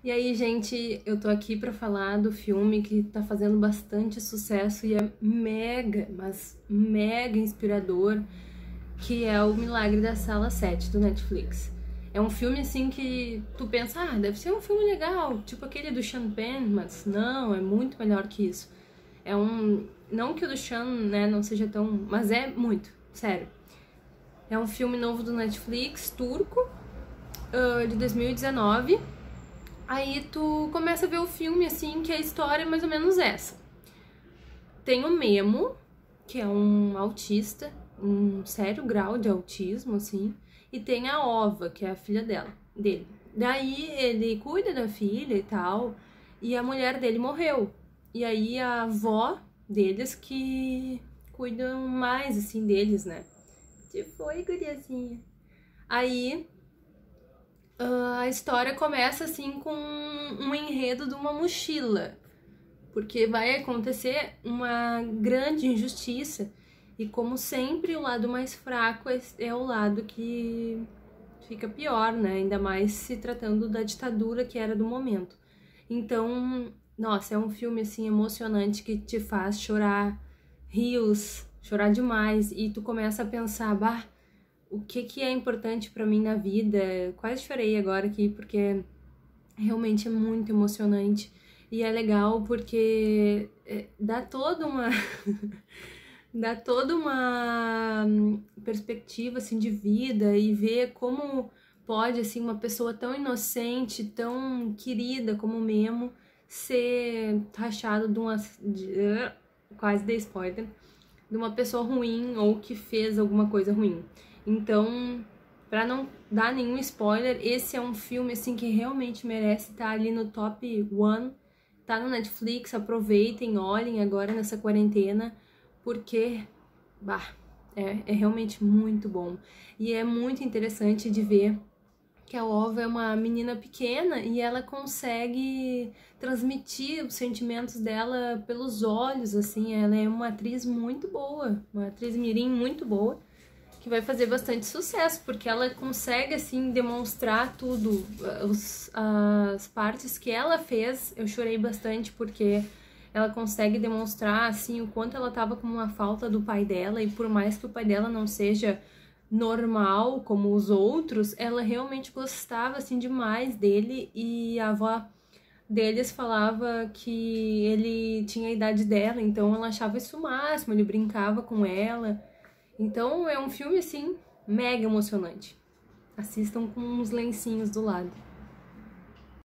E aí, gente, eu tô aqui pra falar do filme que tá fazendo bastante sucesso e é mega, mas mega inspirador, que é O Milagre da Sala 7, do Netflix. É um filme, assim, que tu pensa, deve ser um filme legal, tipo aquele do Sean Penn, mas não, é muito melhor que isso. É um... Não que o do Sean, né, não seja tão... Mas é muito, sério. É um filme novo do Netflix, turco, de 2019. Aí tu começa a ver o filme, assim, que a história é mais ou menos essa. Tem o Memo, que é um autista, um sério grau de autismo, assim, e tem a Ova, que é a filha dele. Daí ele cuida da filha e tal, e a mulher dele morreu. E aí a avó deles que cuidam mais, assim, deles, né? Que foi, guriazinha? Aí a história começa assim com um enredo de uma mochila, porque vai acontecer uma grande injustiça e, como sempre, o lado mais fraco é o lado que fica pior, né? Ainda mais se tratando da ditadura que era do momento. Então, nossa, é um filme assim emocionante que te faz chorar rios, chorar demais, e tu começa a pensar, o que é importante pra mim na vida. Quase chorei agora aqui, porque realmente é muito emocionante. E é legal porque dá toda uma... dá toda uma perspectiva, assim, de vida, e ver como pode, assim, uma pessoa tão inocente, tão querida como o Memo, ser taxado quase dei spoiler, de uma pessoa ruim ou que fez alguma coisa ruim. Então, pra não dar nenhum spoiler, esse é um filme, assim, que realmente merece estar ali no top 1. Tá no Netflix, aproveitem, olhem agora nessa quarentena, porque, é realmente muito bom. E é muito interessante de ver que a Ova é uma menina pequena e ela consegue transmitir os sentimentos dela pelos olhos, assim. Ela é uma atriz muito boa, uma atriz mirim muito boa, que vai fazer bastante sucesso, porque ela consegue, assim, demonstrar tudo. As partes que ela fez, eu chorei bastante, porque ela consegue demonstrar, assim, o quanto ela tava com uma falta do pai dela, e por mais que o pai dela não seja normal como os outros, ela realmente gostava, assim, demais dele, e a avó deles falava que ele tinha a idade dela, então ela achava isso o máximo, ele brincava com ela. Então é um filme, assim, mega emocionante. Assistam com uns lencinhos do lado.